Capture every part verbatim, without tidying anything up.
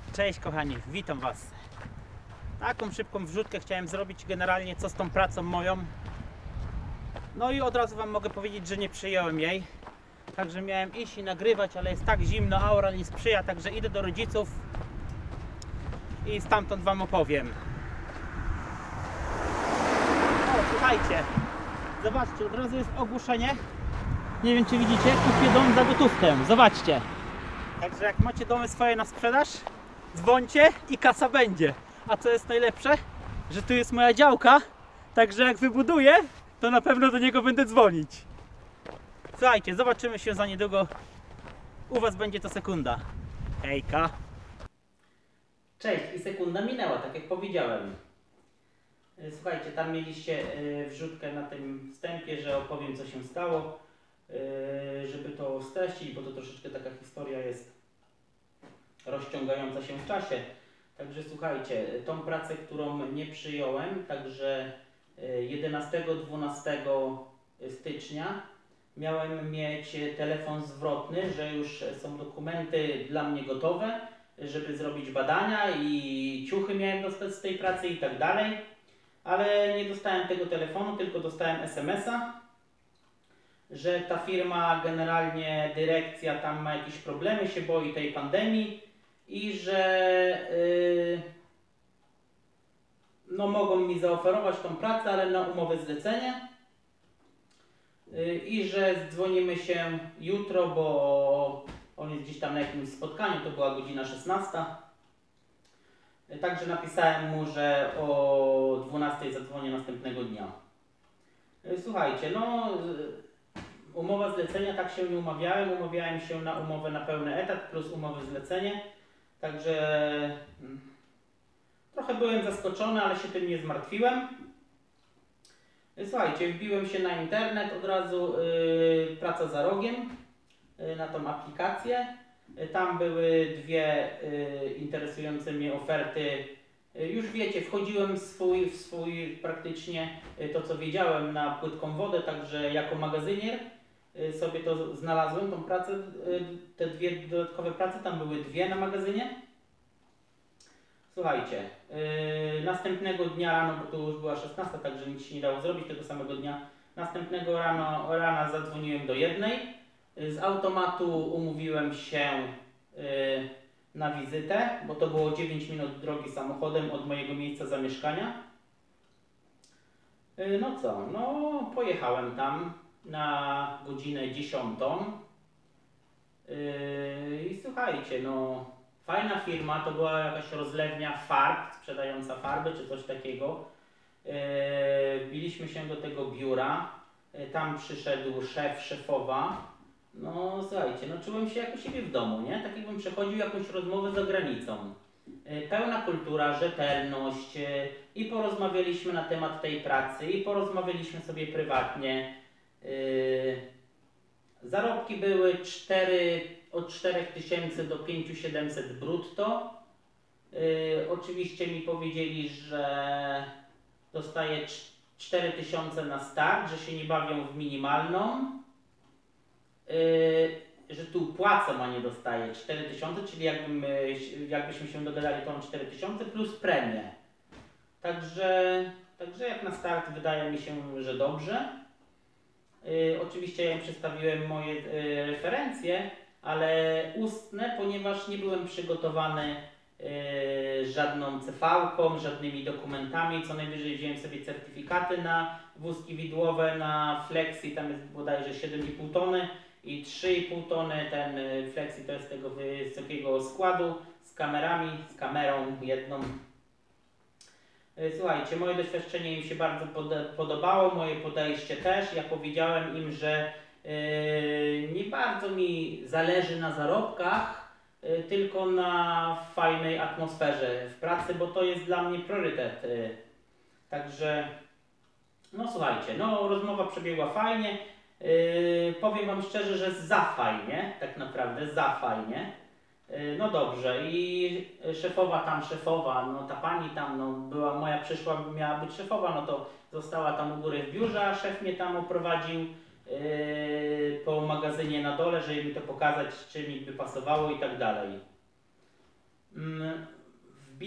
Cześć kochani, witam Was. Taką szybką wrzutkę chciałem zrobić generalnie co z tą pracą moją. No i od razu Wam mogę powiedzieć, że nie przyjąłem jej. Także miałem iść i nagrywać, ale jest tak zimno, aura nie sprzyja, także idę do rodziców i stamtąd Wam opowiem. O, słuchajcie, zobaczcie, od razu jest ogłoszenie. Nie wiem czy widzicie, kupię dom za gotówkę, zobaczcie. Także jak macie domy swoje na sprzedaż, dzwońcie i kasa będzie. A co jest najlepsze? Że tu jest moja działka, także jak wybuduję, to na pewno do niego będę dzwonić. Słuchajcie, zobaczymy się za niedługo. U Was będzie to sekunda. Hejka. Cześć, i sekunda minęła, tak jak powiedziałem. Słuchajcie, tam mieliście wrzutkę na tym wstępie, że opowiem co się stało, żeby to streścić, bo to troszeczkę taka historia jest rozciągająca się w czasie. Także słuchajcie, tą pracę, którą nie przyjąłem, także jedenastego dwunastego stycznia miałem mieć telefon zwrotny, że już są dokumenty dla mnie gotowe, żeby zrobić badania i ciuchy miałem dostać z tej pracy i tak dalej. Ale nie dostałem tego telefonu, tylko dostałem es em es a, że ta firma, generalnie dyrekcja tam ma jakieś problemy, się boi tej pandemii i że yy, no mogą mi zaoferować tą pracę, ale na umowę zlecenie yy, i że dzwonimy się jutro, bo on jest gdzieś tam na jakimś spotkaniu, to była godzina szesnasta. Yy, także napisałem mu, że o dwunastej zadzwonię następnego dnia. Yy, słuchajcie, no umowa zlecenia, tak się nie umawiałem, umawiałem się na umowę na pełny etat plus umowę zlecenie. Także hmm, trochę byłem zaskoczony, ale się tym nie zmartwiłem. Słuchajcie, wbiłem się na internet od razu, yy, praca za rogiem, yy, na tą aplikację. Yy, tam były dwie yy, interesujące mnie oferty. Yy, już wiecie, wchodziłem w swój, w swój praktycznie yy, to co wiedziałem na płytką wodę, także jako magazynier yy, sobie to znalazłem, tą pracę, yy, te dwie dodatkowe prace, tam były dwie na magazynie. Słuchajcie, yy, następnego dnia rano, bo to już była szesnasta, także nic się nie dało zrobić tego samego dnia. Następnego rano, rana zadzwoniłem do jednej. Yy, z automatu umówiłem się yy, na wizytę, bo to było dziewięć minut drogi samochodem od mojego miejsca zamieszkania. Yy, no co, no pojechałem tam na godzinę dziesiątą. Yy, I słuchajcie, no fajna firma, to była jakaś rozlewnia farb, sprzedająca farby czy coś takiego. Yy, biliśmy się do tego biura, yy, tam przyszedł szef, szefowa. No słuchajcie, no czułem się jak u siebie w domu, nie? Tak jakbym przechodził jakąś rozmowę za granicą. Yy, pełna kultura, rzetelność yy, i porozmawialiśmy na temat tej pracy i porozmawialiśmy sobie prywatnie. Yy, zarobki były cztery od czterech tysięcy do pięć tysięcy siedemset brutto. Yy, oczywiście mi powiedzieli, że dostaję cztery tysiące na start, że się nie bawią w minimalną, yy, że tu płacą, a nie dostaję cztery tysiące, czyli jakbym, jakbyśmy się dogadali, to mam cztery tysiące plus premię. Także, także jak na start wydaje mi się, że dobrze. Yy, oczywiście ja im przedstawiłem moje yy, referencje, ale ustne, ponieważ nie byłem przygotowany yy, żadną cefałką, żadnymi dokumentami. Co najwyżej wziąłem sobie certyfikaty na wózki widłowe, na flexi, tam jest bodajże siedem i pół tony i trzy i pół tony. Ten flexi to jest tego wysokiego składu z kamerami, z kamerą jedną. Słuchajcie, moje doświadczenie im się bardzo podobało, moje podejście też. Ja powiedziałem im, że yy, nie bardzo mi zależy na zarobkach, yy, tylko na fajnej atmosferze w pracy, bo to jest dla mnie priorytet. Yy. Także, no słuchajcie, no rozmowa przebiegła fajnie. Yy, powiem Wam szczerze, że za fajnie, tak naprawdę za fajnie. No dobrze, i szefowa tam, szefowa, no ta pani tam, no była moja przyszła, miała być szefowa, no to została tam u góry w biurze, a szef mnie tam oprowadził yy, po magazynie na dole, żeby mi to pokazać, czy mi by pasowało i tak dalej. Yy,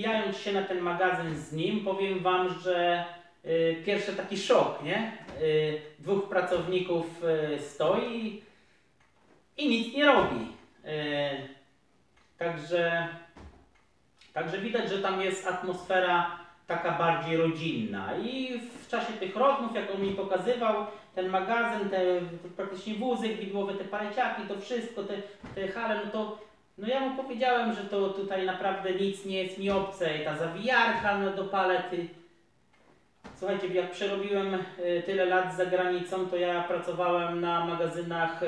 wbijając się na ten magazyn z nim, powiem Wam, że y, pierwszy taki szok, nie? Y, dwóch pracowników y, stoi i nic nie robi. Y, także, także widać, że tam jest atmosfera taka bardziej rodzinna. I w czasie tych rozmów, jak on mi pokazywał ten magazyn, te praktycznie wózek widłowy, te paleciaki, to wszystko, te, te hale, no to no ja mu powiedziałem, że to tutaj naprawdę nic nie jest mi obce, ta zawijarka no, do palety. Słuchajcie, jak przerobiłem y, tyle lat za granicą, to ja pracowałem na magazynach y,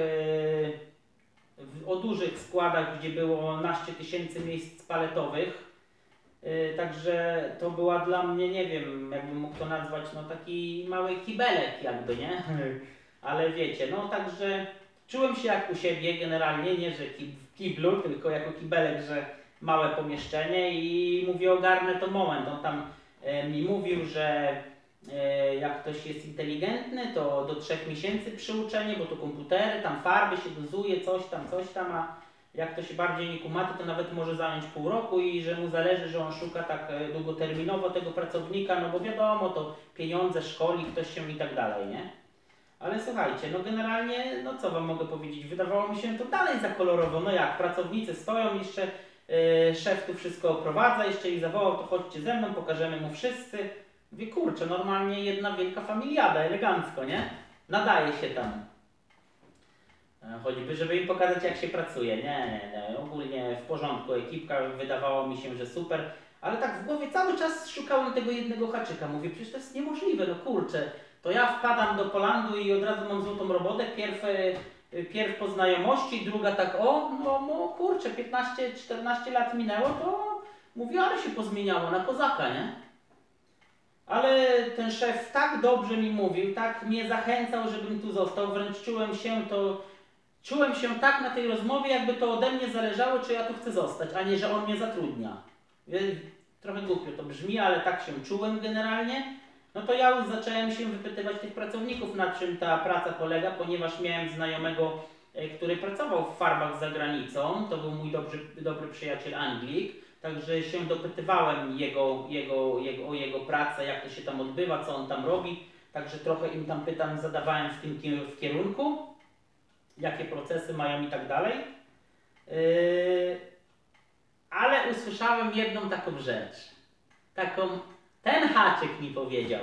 w, o dużych składach, gdzie było naście tysięcy miejsc paletowych. Y, także to była dla mnie, nie wiem, jakbym mógł to nazwać, no taki mały kibelek jakby, nie? Ale wiecie, no także czułem się jak u siebie generalnie, nie że w kiblu, tylko jako kibelek, że małe pomieszczenie i mówię, ogarnę to moment. On tam e, mi mówił, że e, jak ktoś jest inteligentny, to do trzech miesięcy przyuczenie, bo to komputery, tam farby się dozuje, coś tam, coś tam, a jak ktoś się bardziej nie kumaty, to nawet może zająć pół roku i że mu zależy, że on szuka tak długoterminowo tego pracownika, no bo wiadomo, to pieniądze szkoli, ktoś się i tak dalej, nie? Ale słuchajcie, no generalnie, no co Wam mogę powiedzieć, wydawało mi się to dalej za kolorowo, no jak, pracownicy stoją, jeszcze yy, szef tu wszystko oprowadza, jeszcze ich zawołał, to chodźcie ze mną, pokażemy mu wszyscy. Mówię, kurczę, normalnie jedna wielka familiada, elegancko, nie? Nadaje się tam. Choćby, żeby im pokazać, jak się pracuje. Nie, nie, nie, ogólnie w porządku, ekipka, wydawało mi się, że super. Ale tak w głowie cały czas szukałem tego jednego haczyka. Mówię, przecież to jest niemożliwe, no kurczę. To ja wpadam do Polandu i od razu mam złotą robotę. Pierw, pierw po znajomości, druga tak o, no, no kurczę, piętnaście czternaście lat minęło, to mówię, ale się pozmieniało na kozaka, nie? Ale ten szef tak dobrze mi mówił, tak mnie zachęcał, żebym tu został. Wręcz czułem się to... Czułem się tak na tej rozmowie, jakby to ode mnie zależało, czy ja tu chcę zostać, a nie, że on mnie zatrudnia. Trochę głupio to brzmi, ale tak się czułem generalnie. No to ja już zacząłem się wypytywać tych pracowników, na czym ta praca polega, ponieważ miałem znajomego, który pracował w farbach za granicą. To był mój dobry, dobry przyjaciel Anglik. Także się dopytywałem jego, jego, jego, o jego pracę, jak to się tam odbywa, co on tam robi. Także trochę im tam pytań zadawałem w tym w kierunku. Jakie procesy mają i tak dalej. Yy, ale usłyszałem jedną taką rzecz. Taką, ten haczyk mi powiedział.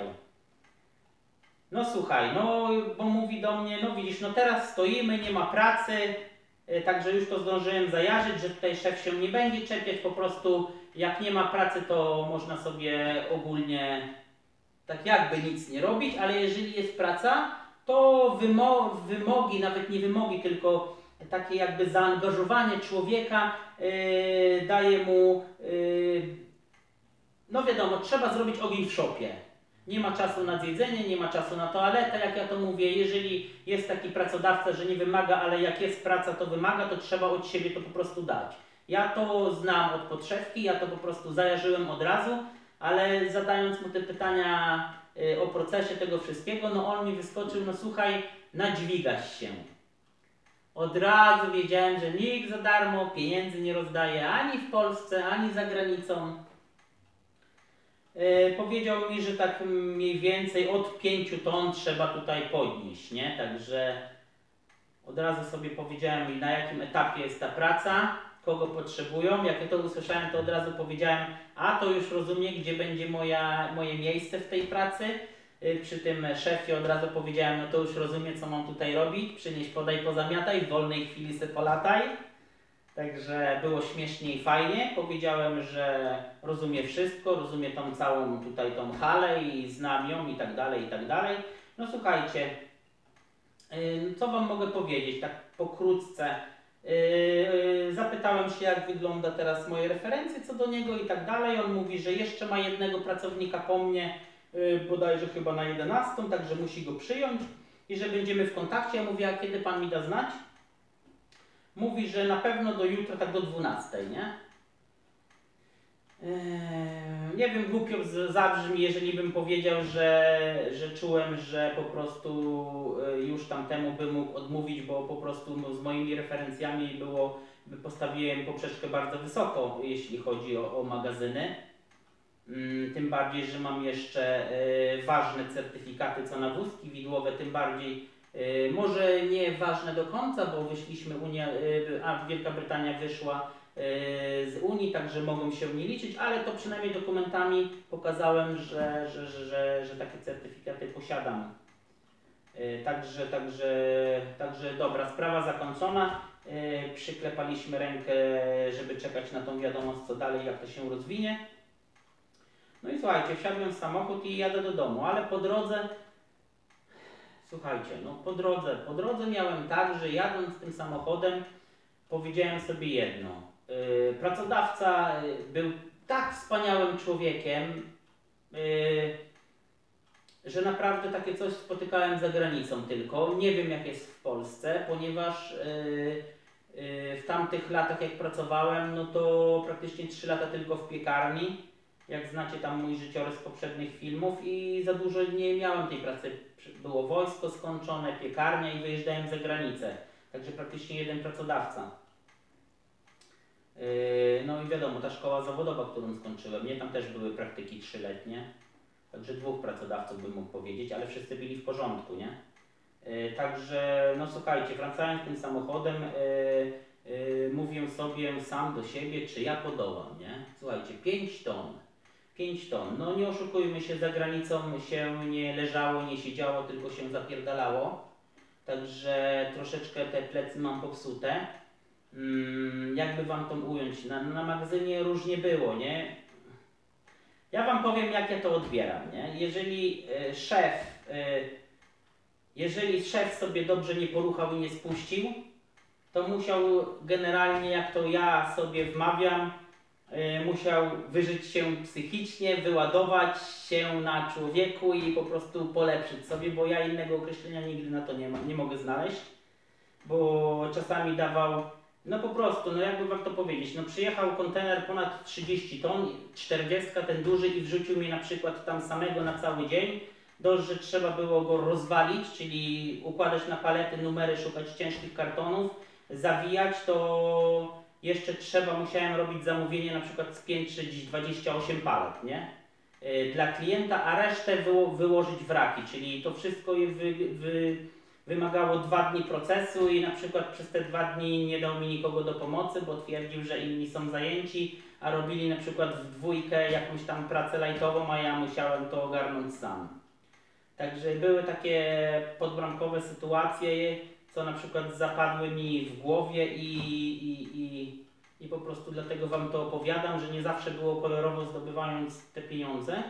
No słuchaj, no bo mówi do mnie, no widzisz, no teraz stoimy, nie ma pracy, yy, także już to zdążyłem zajarzyć, że tutaj szef się nie będzie czepiać, po prostu jak nie ma pracy, to można sobie ogólnie tak jakby nic nie robić, ale jeżeli jest praca, to wymo wymogi, nawet nie wymogi, tylko takie jakby zaangażowanie człowieka yy, daje mu, yy, no wiadomo, trzeba zrobić ogień w szopie. Nie ma czasu na zjedzenie, nie ma czasu na toaletę, jak ja to mówię. Jeżeli jest taki pracodawca, że nie wymaga, ale jak jest praca, to wymaga, to trzeba od siebie to po prostu dać. Ja to znam od podszewki, ja to po prostu zajarzyłem od razu, ale zadając mu te pytania o procesie tego wszystkiego, no on mi wyskoczył, no słuchaj, nadźwigasz się. Od razu wiedziałem, że nikt za darmo pieniędzy nie rozdaje ani w Polsce, ani za granicą. Yy, powiedział mi, że tak mniej więcej od pięciu ton trzeba tutaj podnieść, nie? Także od razu sobie powiedziałem, na jakim etapie jest ta praca, kogo potrzebują. Jak ja to usłyszałem, to od razu powiedziałem, a to już rozumiem, gdzie będzie moja, moje miejsce w tej pracy. Yy, przy tym szefie od razu powiedziałem, no to już rozumiem, co mam tutaj robić. Przynieś, podaj, pozamiataj, w wolnej chwili se polataj. Także było śmiesznie i fajnie. Powiedziałem, że rozumie wszystko, rozumie tą całą tutaj tą halę i znam ją i tak dalej, i tak dalej. No słuchajcie, yy, co Wam mogę powiedzieć, tak pokrótce. Yy, zapytałem się, jak wygląda teraz moje referencje co do niego i tak dalej. On mówi, że jeszcze ma jednego pracownika po mnie, yy, bodajże chyba na jedenastą, także musi go przyjąć i że będziemy w kontakcie. Ja mówię, a kiedy Pan mi da znać? Mówi, że na pewno do jutra, tak do dwunastej, nie? Eee, nie wiem, głupio zabrzmi, jeżeli bym powiedział, że, że czułem, że po prostu już tamtemu bym mógł odmówić, bo po prostu no, z moimi referencjami było, postawiłem poprzeczkę bardzo wysoko, jeśli chodzi o, o magazyny. Tym bardziej, że mam jeszcze y, ważne certyfikaty co na wózki widłowe, tym bardziej y, może nie ważne do końca, bo wyszliśmy Unia, y, a Wielka Brytania wyszła y, z Unii, także mogą się nie liczyć, ale to przynajmniej dokumentami pokazałem, że, że, że, że, że takie certyfikaty posiadam. Y, także, także, także dobra, sprawa zakończona. Y, przyklepaliśmy rękę, żeby czekać na tą wiadomość co dalej, jak to się rozwinie. No i słuchajcie, wsiadłem w samochód i jadę do domu, ale po drodze, słuchajcie, no po drodze, po drodze miałem tak, że jadąc tym samochodem powiedziałem sobie jedno. Yy, pracodawca był tak wspaniałym człowiekiem, yy, że naprawdę takie coś spotykałem za granicą tylko. Nie wiem jak jest w Polsce, ponieważ yy, yy, w tamtych latach jak pracowałem, no to praktycznie trzy lata tylko w piekarni. Jak znacie tam mój życiorys z poprzednich filmów i za dużo nie miałem tej pracy. Było wojsko skończone, piekarnia i wyjeżdżałem za granicę. Także praktycznie jeden pracodawca. Yy, no i wiadomo, ta szkoła zawodowa, którą skończyłem, nie, tam też były praktyki trzyletnie. Także dwóch pracodawców bym mógł powiedzieć, ale wszyscy byli w porządku, nie? Yy, także, no słuchajcie, wracając tym samochodem, yy, yy, mówię sobie sam do siebie, czy ja podołam, nie? Słuchajcie, pięć ton. pięć ton. No nie oszukujmy się, za granicą się nie leżało, nie siedziało, tylko się zapierdalało. Także troszeczkę te plecy mam popsute. Hmm, jakby wam to ująć? Na, na magazynie różnie było, nie? Ja wam powiem, jak ja to odbieram, nie? Jeżeli y, szef, y, jeżeli szef sobie dobrze nie poruchał i nie spuścił, to musiał generalnie, jak to ja sobie wmawiam, musiał wyżyć się psychicznie, wyładować się na człowieku i po prostu polepszyć sobie, bo ja innego określenia nigdy na to nie, ma, nie mogę znaleźć, bo czasami dawał, no po prostu, no jakby wam to powiedzieć, no przyjechał kontener ponad trzydzieści ton, czterdzieści ten duży i wrzucił mnie na przykład tam samego na cały dzień, dość, że trzeba było go rozwalić, czyli układać na palety numery, szukać ciężkich kartonów, zawijać, to jeszcze trzeba, musiałem robić zamówienie na przykład spiętrzyć dwadzieścia osiem palet, nie? Yy, dla klienta, a resztę wy, wyłożyć w raki, czyli to wszystko wy, wy, wymagało dwa dni procesu i na przykład przez te dwa dni nie dał mi nikogo do pomocy, bo twierdził, że inni są zajęci, a robili na przykład w dwójkę jakąś tam pracę lajtową, a ja musiałem to ogarnąć sam. Także były takie podbramkowe sytuacje, co na przykład zapadły mi w głowie i, i, i, i po prostu dlatego wam to opowiadam, że nie zawsze było kolorowo zdobywając te pieniądze.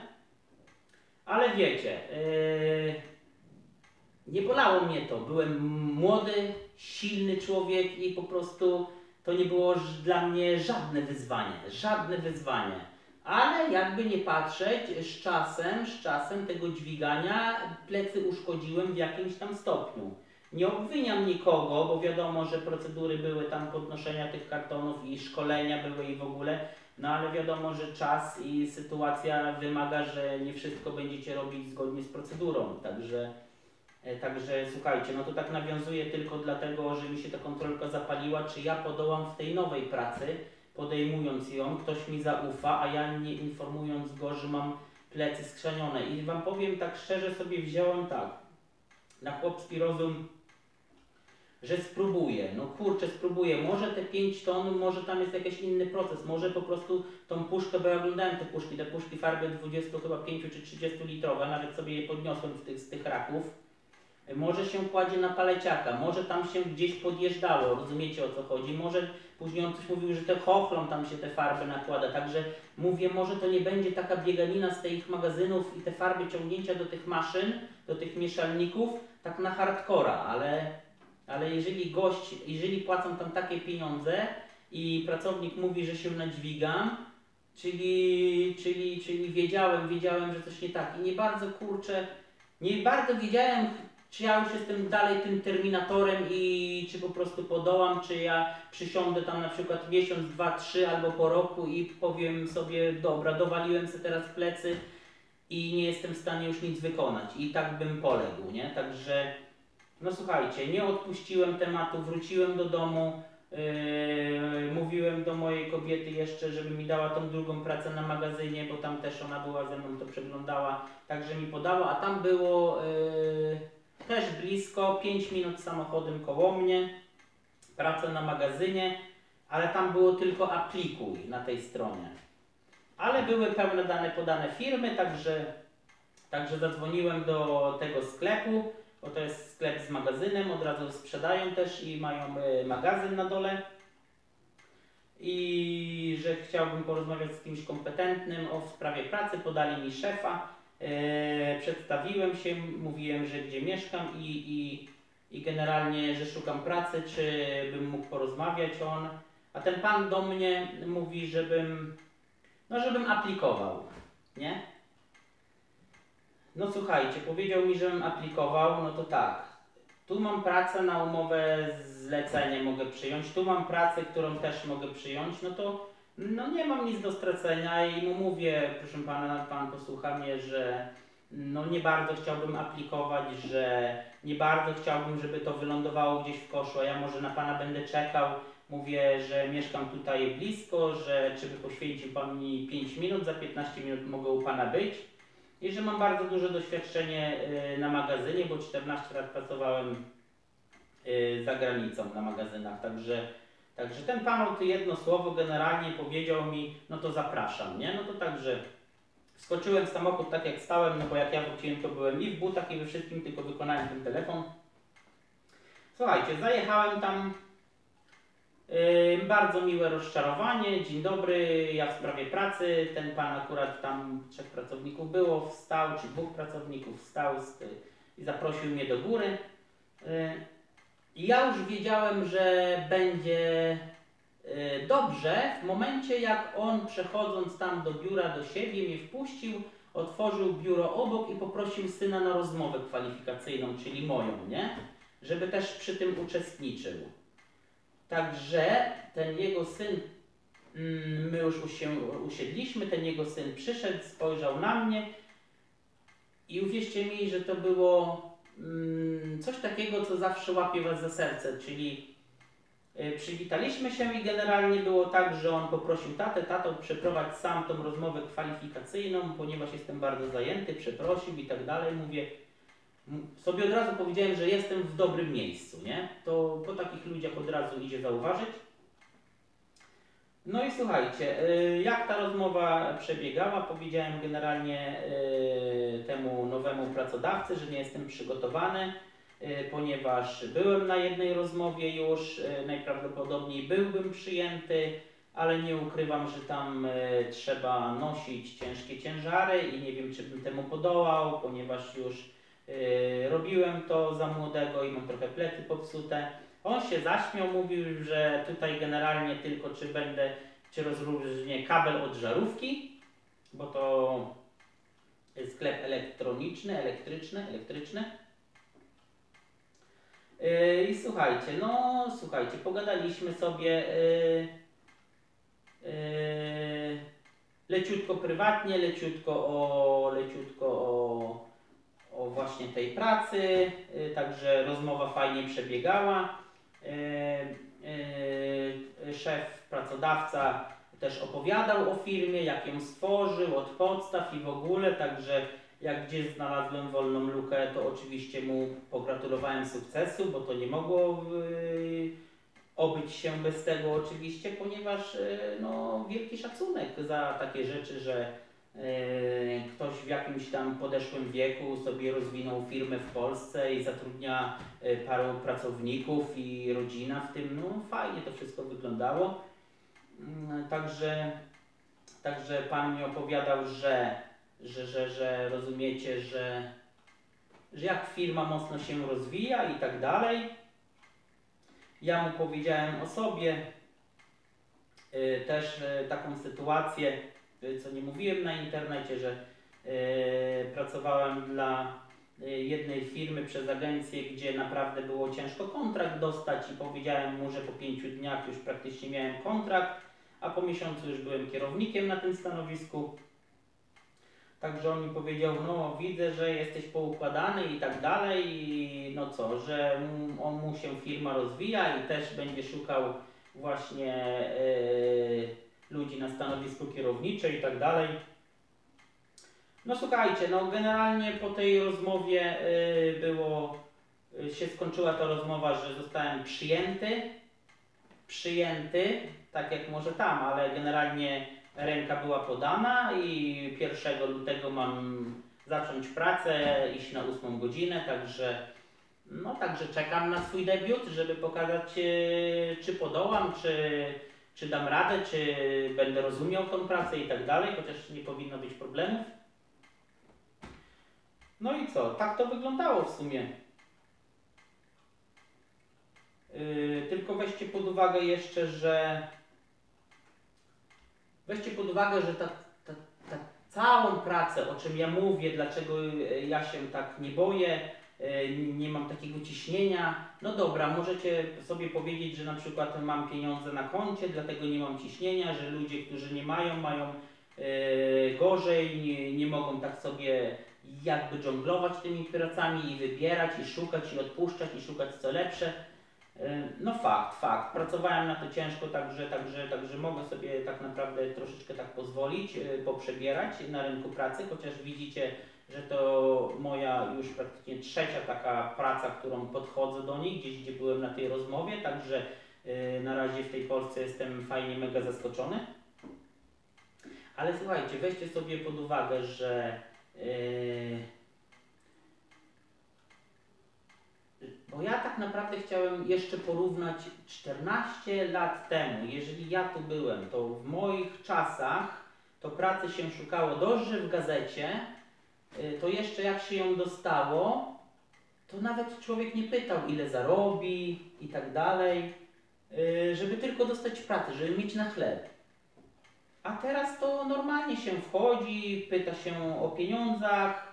Ale wiecie, yy, nie bolało mnie to. Byłem młody, silny człowiek i po prostu to nie było dla mnie żadne wyzwanie, żadne wyzwanie. Ale jakby nie patrzeć, z czasem, z czasem tego dźwigania plecy uszkodziłem w jakimś tam stopniu. Nie obwiniam nikogo, bo wiadomo, że procedury były tam podnoszenia tych kartonów i szkolenia były i w ogóle, no ale wiadomo, że czas i sytuacja wymaga, że nie wszystko będziecie robić zgodnie z procedurą, także, także słuchajcie, no to tak nawiązuję tylko dlatego, że mi się ta kontrolka zapaliła, czy ja podołam w tej nowej pracy, podejmując ją, ktoś mi zaufa, a ja nie informując go, że mam plecy skrzanione. I wam powiem tak szczerze, sobie wziąłem tak, na chłopski rozum, że spróbuję, no kurczę, spróbuję, może te pięć ton, może tam jest jakiś inny proces, może po prostu tą puszkę, bo ja oglądałem te puszki, te puszki farby dwadzieścia chyba pięć czy trzydzieści litrowe, nawet sobie je podniosłem z tych, z tych raków, może się kładzie na paleciaka, może tam się gdzieś podjeżdżało, rozumiecie o co chodzi, może później on coś mówił, że te chochlą tam się te farby nakłada, także mówię, może to nie będzie taka bieganina z tych magazynów i te farby ciągnięcia do tych maszyn, do tych mieszalników, tak na hardcora, ale, ale jeżeli gość, jeżeli płacą tam takie pieniądze i pracownik mówi, że się nadźwigam, czyli, czyli, czyli wiedziałem, wiedziałem, że coś nie tak i nie bardzo kurczę, nie bardzo wiedziałem, czy ja już jestem dalej tym terminatorem i czy po prostu podołam, czy ja przysiądę tam na przykład miesiąc, dwa, trzy albo po roku i powiem sobie, dobra, dowaliłem sobie teraz w plecy i nie jestem w stanie już nic wykonać i tak bym poległ, nie? Także, no słuchajcie, nie odpuściłem tematu, wróciłem do domu, Yy, mówiłem do mojej kobiety jeszcze, żeby mi dała tą drugą pracę na magazynie, bo tam też ona była ze mną, to przeglądała, także mi podała, a tam było yy, też blisko, pięć minut samochodem koło mnie, praca na magazynie, ale tam było tylko aplikuj na tej stronie. Ale były pełne dane podane firmy, także, także zadzwoniłem do tego sklepu, bo to jest sklep z magazynem, od razu sprzedają też i mają y, magazyn na dole. I że chciałbym porozmawiać z kimś kompetentnym o sprawie pracy, podali mi szefa, yy, przedstawiłem się, mówiłem, że gdzie mieszkam i, i, i generalnie, że szukam pracy, czy bym mógł porozmawiać on. A ten pan do mnie mówi, żebym, no żebym aplikował, nie? No słuchajcie, powiedział mi, żebym aplikował, no to tak, tu mam pracę na umowę zlecenie mogę przyjąć, tu mam pracę, którą też mogę przyjąć, no to no nie mam nic do stracenia i mu mówię, proszę pana, pan posłucha mnie, że no nie bardzo chciałbym aplikować, że nie bardzo chciałbym, żeby to wylądowało gdzieś w koszu, a ja może na pana będę czekał. Mówię, że mieszkam tutaj blisko, że czy by poświęcił pan mi pięć minut, za piętnaście minut mogę u pana być. I że mam bardzo duże doświadczenie na magazynie, bo czternaście lat pracowałem za granicą na magazynach, także, także ten pan to jedno słowo generalnie powiedział mi, no to zapraszam, nie? No to także wskoczyłem w samochód tak jak stałem, no bo jak ja wróciłem to byłem i w butach i we wszystkim, tylko wykonałem ten telefon. Słuchajcie, zajechałem tam, yy, bardzo miłe rozczarowanie, dzień dobry, ja w sprawie pracy, ten pan akurat tam trzech pracowników było, wstał, czy dwóch pracowników wstał z, i zaprosił mnie do góry. Yy, I ja już wiedziałem, że będzie yy, dobrze w momencie, jak on przechodząc tam do biura do siebie mnie wpuścił, otworzył biuro obok i poprosił syna na rozmowę kwalifikacyjną, czyli moją, nie? Żeby też przy tym uczestniczył. Także ten jego syn, my już się usiedliśmy, ten jego syn przyszedł, spojrzał na mnie i uwierzcie mi, że to było coś takiego, co zawsze łapie was za serce, czyli przywitaliśmy się i generalnie było tak, że on poprosił tatę, tato przeprowadź sam tą rozmowę kwalifikacyjną, ponieważ jestem bardzo zajęty, przeprosił i tak dalej, mówię, sobie od razu powiedziałem, że jestem w dobrym miejscu, nie? To po takich ludziach od razu idzie zauważyć. No i słuchajcie, jak ta rozmowa przebiegała, powiedziałem generalnie temu nowemu pracodawcy, że nie jestem przygotowany, ponieważ byłem na jednej rozmowie już, najprawdopodobniej byłbym przyjęty, ale nie ukrywam, że tam trzeba nosić ciężkie ciężary i nie wiem, czy bym temu podołał, ponieważ już robiłem to za młodego i mam trochę plecy popsute. On się zaśmiał, mówił, że tutaj generalnie tylko czy będę, czy rozróżnię kabel od żarówki, bo to jest sklep elektroniczny, elektryczny, elektryczny. Yy, I słuchajcie, no słuchajcie, pogadaliśmy sobie yy, yy, leciutko prywatnie, leciutko o, leciutko o, o właśnie tej pracy, yy, także rozmowa fajnie przebiegała. Yy, yy, szef, pracodawca też opowiadał o firmie, jak ją stworzył, od podstaw i w ogóle, także jak gdzieś znalazłem wolną lukę, to oczywiście mu pogratulowałem sukcesu, bo to nie mogło yy, obyć się bez tego oczywiście, ponieważ yy, no, wielki szacunek za takie rzeczy, że yy, ktoś w jakimś tam podeszłym wieku sobie rozwinął firmę w Polsce i zatrudnia yy, paru pracowników i rodzina w tym, no fajnie to wszystko wyglądało. Yy, także, także pan mi opowiadał, że Że, że, że rozumiecie, że, że jak firma mocno się rozwija i tak dalej. Ja mu powiedziałem o sobie y, też y, taką sytuację, y, co nie mówiłem na internecie, że y, pracowałem dla y, jednej firmy przez agencję, gdzie naprawdę było ciężko kontrakt dostać i powiedziałem mu, że po pięciu dniach już praktycznie miałem kontrakt, a po miesiącu już byłem kierownikiem na tym stanowisku. Także on mi powiedział, no widzę, że jesteś poukładany i tak dalej, i no co, że on mu się firma rozwija i też będzie szukał właśnie yy, ludzi na stanowisku kierownicze i tak dalej. No słuchajcie, no generalnie po tej rozmowie yy, było, yy, się skończyła ta rozmowa, że zostałem przyjęty, przyjęty, tak jak może tam, ale generalnie ręka była podana i pierwszego lutego mam zacząć pracę, iść na ósmą godzinę, także no także czekam na swój debiut, żeby pokazać, yy, czy podołam, czy, czy dam radę, czy będę rozumiał tą pracę i tak dalej, chociaż nie powinno być problemów. No i co? Tak to wyglądało w sumie. Yy, tylko weźcie pod uwagę jeszcze, że weźcie pod uwagę, że ta, ta, ta całą pracę, o czym ja mówię, dlaczego ja się tak nie boję, nie mam takiego ciśnienia. No dobra, możecie sobie powiedzieć, że na przykład mam pieniądze na koncie, dlatego nie mam ciśnienia, że ludzie, którzy nie mają, mają yy, gorzej, nie, nie mogą tak sobie jakby dżonglować tymi pracami i wybierać, i szukać, i odpuszczać, i szukać co lepsze. Yy, no fakt, fakt. Pracowałem na to ciężko, także, także, także mogę sobie tak naprawdę troszeczkę tak pozwolić, yy, poprzebierać na rynku pracy, chociaż widzicie, że to moja już praktycznie trzecia taka praca, którą podchodzę do niej, gdzieś gdzie byłem na tej rozmowie, także yy, na razie w tej Polsce jestem fajnie mega zaskoczony. Ale słuchajcie, weźcie sobie pod uwagę, że yy, bo ja tak naprawdę chciałem jeszcze porównać czternaście lat temu, jeżeli ja tu byłem, to w moich czasach to pracy się szukało dość, że w gazecie, to jeszcze jak się ją dostało, to nawet człowiek nie pytał, ile zarobi i tak dalej, żeby tylko dostać pracę, żeby mieć na chleb. A teraz to normalnie się wchodzi, pyta się o pieniądzach,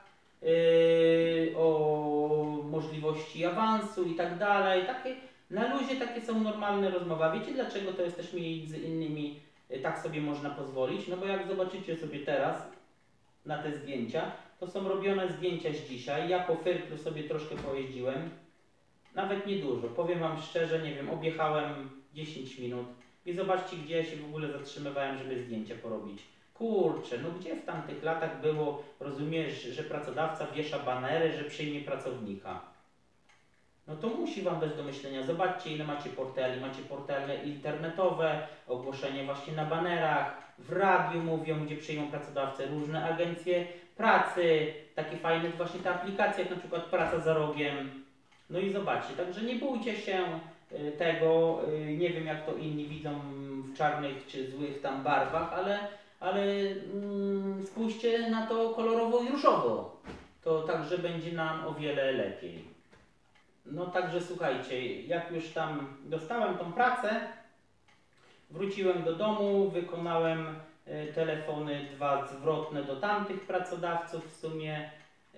o możliwości awansu i tak dalej. Takie, na luzie takie są normalne rozmowy. A wiecie dlaczego to jest też między innymi tak sobie można pozwolić? No bo jak zobaczycie sobie teraz na te zdjęcia, to są robione zdjęcia z dzisiaj. Ja po Fyrklu sobie troszkę pojeździłem. Nawet niedużo. Powiem Wam szczerze, nie wiem, objechałem dziesięć minut. I zobaczcie, gdzie ja się w ogóle zatrzymywałem, żeby zdjęcia porobić. Kurczę, no gdzie w tamtych latach było, rozumiesz, że pracodawca wiesza banery, że przyjmie pracownika. No to musi Wam dać do myślenia. Zobaczcie, ile macie portali. Macie portale internetowe, ogłoszenie właśnie na banerach, w radiu mówią, gdzie przyjmą pracodawcę, różne agencje pracy, takie fajne właśnie te aplikacje, jak na przykład Praca za rogiem. No i zobaczcie, także nie bójcie się tego, nie wiem jak to inni widzą w czarnych czy złych tam barwach, ale, ale mm, spójrzcie na to kolorowo i różowo. To także będzie nam o wiele lepiej. No także słuchajcie, jak już tam dostałem tą pracę, wróciłem do domu, wykonałem y, telefony dwa zwrotne do tamtych pracodawców w sumie.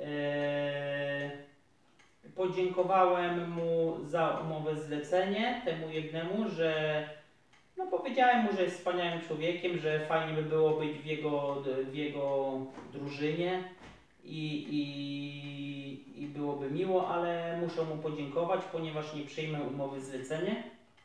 Y, Podziękowałem mu za umowę zlecenie, temu jednemu, że no powiedziałem mu, że jest wspaniałym człowiekiem, że fajnie by było być w jego, w jego drużynie i, i, i byłoby miło, ale muszę mu podziękować, ponieważ nie przyjmę umowy zlecenie.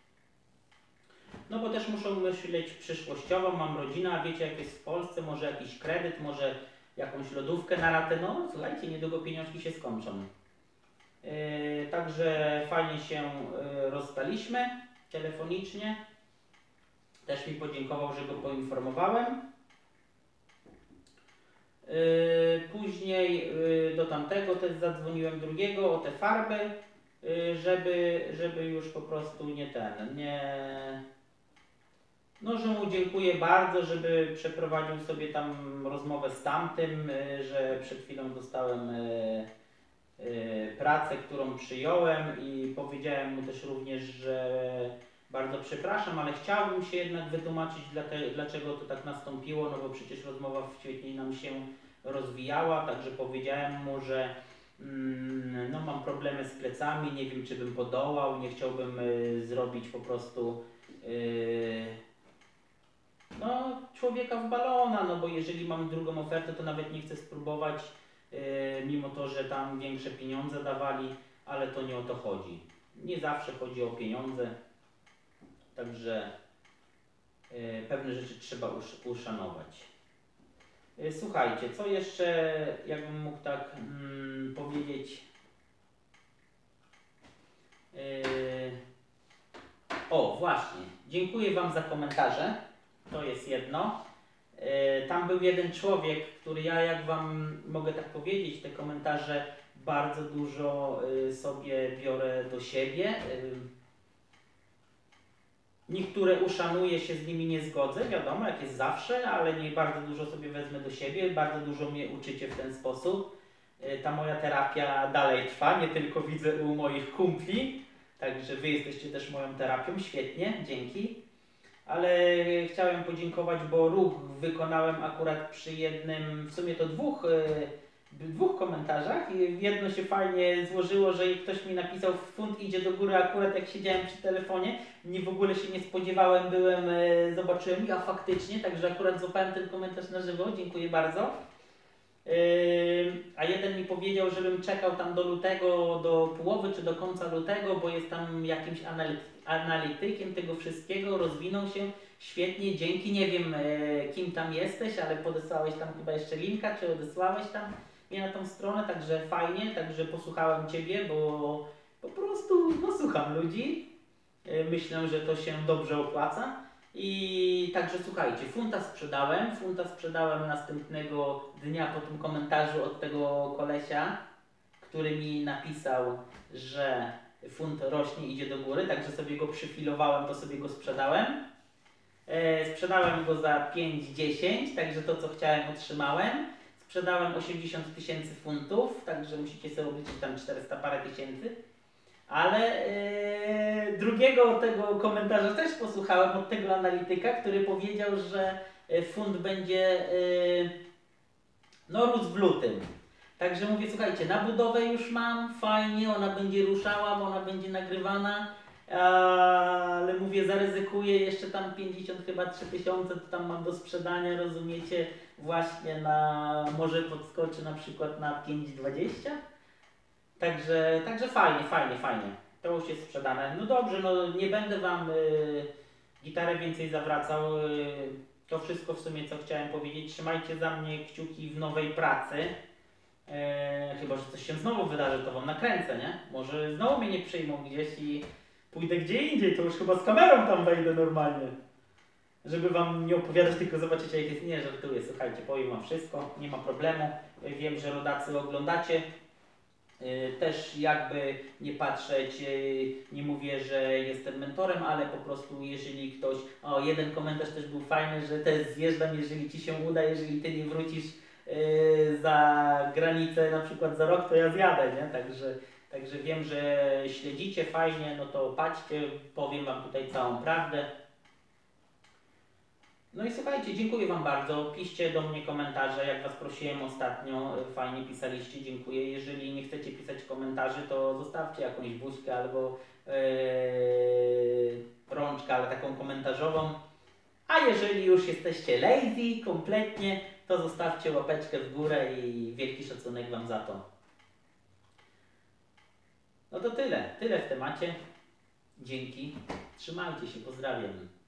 No bo też muszę myśleć przyszłościowo, mam rodzinę, a wiecie jak jest w Polsce, może jakiś kredyt, może jakąś lodówkę na ratę, no słuchajcie, niedługo pieniążki się skończą. Yy, także fajnie się yy, rozstaliśmy telefonicznie. Też mi podziękował, że go poinformowałem. Yy, później yy, do tamtego też zadzwoniłem drugiego o te farby, yy, żeby, żeby już po prostu nie ten, nie... No, że mu dziękuję bardzo, żeby przeprowadził sobie tam rozmowę z tamtym, yy, że przed chwilą dostałem yy, pracę, którą przyjąłem i powiedziałem mu też również, że bardzo przepraszam, ale chciałbym się jednak wytłumaczyć, dlaczego to tak nastąpiło, no bo przecież rozmowa świetnie nam się rozwijała, także powiedziałem mu, że mm, no mam problemy z plecami, nie wiem czy bym podołał, nie chciałbym y, zrobić po prostu y, no człowieka w balona, no bo jeżeli mam drugą ofertę, to nawet nie chcę spróbować, mimo to, że tam większe pieniądze dawali, ale to nie o to chodzi. Nie zawsze chodzi o pieniądze. Także yy, pewne rzeczy trzeba usz, uszanować. Yy, słuchajcie, co jeszcze, jakbym mógł tak mm, powiedzieć. Yy, o, właśnie. Dziękuję Wam za komentarze. To jest jedno. Yy, tam był jeden człowiek, który ja, jak Wam mogę tak powiedzieć, te komentarze bardzo dużo yy, sobie biorę do siebie. Yy, niektóre uszanuję, się z nimi nie zgodzę, wiadomo, jak jest zawsze, ale nie bardzo dużo sobie wezmę do siebie, bardzo dużo mnie uczycie w ten sposób. Yy, ta moja terapia dalej trwa, nie tylko widzę u moich kumpli, także Wy jesteście też moją terapią, świetnie, dzięki. Ale chciałem podziękować, bo ruch wykonałem akurat przy jednym, w sumie to dwóch, yy, dwóch komentarzach i jedno się fajnie złożyło, że ktoś mi napisał, funt idzie do góry akurat jak siedziałem przy telefonie, nie w ogóle się nie spodziewałem, byłem, yy, zobaczyłem, a faktycznie, także akurat złapałem ten komentarz na żywo, dziękuję bardzo. Yy, a jeden mi powiedział, żebym czekał tam do lutego, do połowy czy do końca lutego, bo jest tam jakimś analitykiem analitykiem tego wszystkiego, rozwinął się świetnie, dzięki, nie wiem e, kim tam jesteś, ale podesłałeś tam chyba jeszcze linka, czy odesłałeś tam mnie na tą stronę, także fajnie, także posłuchałem Ciebie, bo po prostu no, słucham ludzi, e, myślę, że to się dobrze opłaca i także słuchajcie, funta sprzedałem, funta sprzedałem następnego dnia po tym komentarzu od tego kolesia, który mi napisał, że funt rośnie, idzie do góry, także sobie go przyfilowałem, to sobie go sprzedałem. E, sprzedałem go za pięć dziesięć, także to co chciałem otrzymałem. Sprzedałem osiemdziesiąt tysięcy funtów, także musicie sobie obliczyć tam czterysta parę tysięcy. Ale e, drugiego tego komentarza też posłuchałem od tego analityka, który powiedział, że funt będzie e, no rósł w lutym. Także mówię, słuchajcie, na budowę już mam, fajnie, ona będzie ruszała, bo ona będzie nagrywana, ale mówię, zaryzykuję jeszcze tam pięćdziesiąt chyba trzy tysiące, to tam mam do sprzedania, rozumiecie, właśnie na, może podskoczy na przykład na pięć dwadzieścia. Także, także fajnie, fajnie, fajnie, to już jest sprzedane. No dobrze, no nie będę Wam y, gitarę więcej zawracał, y, to wszystko w sumie co chciałem powiedzieć. Trzymajcie za mnie kciuki w nowej pracy. Eee, chyba, że coś się znowu wydarzy, to Wam nakręcę, nie? Może znowu mnie nie przyjmą gdzieś i pójdę gdzie indziej, to już chyba z kamerą tam wejdę normalnie. Żeby Wam nie opowiadać, tylko zobaczycie jak jest. Nie, żartuję, słuchajcie, powiem Wam wszystko, nie ma problemu. Wiem, że rodacy oglądacie. Eee, też jakby nie patrzeć, eee, nie mówię, że jestem mentorem, ale po prostu jeżeli ktoś... O, jeden komentarz też był fajny, że też zjeżdżam, jeżeli Ci się uda, jeżeli Ty nie wrócisz Yy, za granicę na przykład za rok, to ja zjadę, nie? Także, także wiem, że śledzicie fajnie, no to patrzcie, powiem Wam tutaj całą prawdę. No i słuchajcie, dziękuję Wam bardzo, piszcie do mnie komentarze, jak Was prosiłem ostatnio, fajnie pisaliście, dziękuję. Jeżeli nie chcecie pisać komentarzy, to zostawcie jakąś buźkę albo yy, rączkę, ale taką komentarzową. A jeżeli już jesteście lazy kompletnie, to zostawcie łapeczkę w górę i wielki szacunek Wam za to. No to tyle, tyle w temacie. Dzięki. Trzymajcie się, pozdrawiam.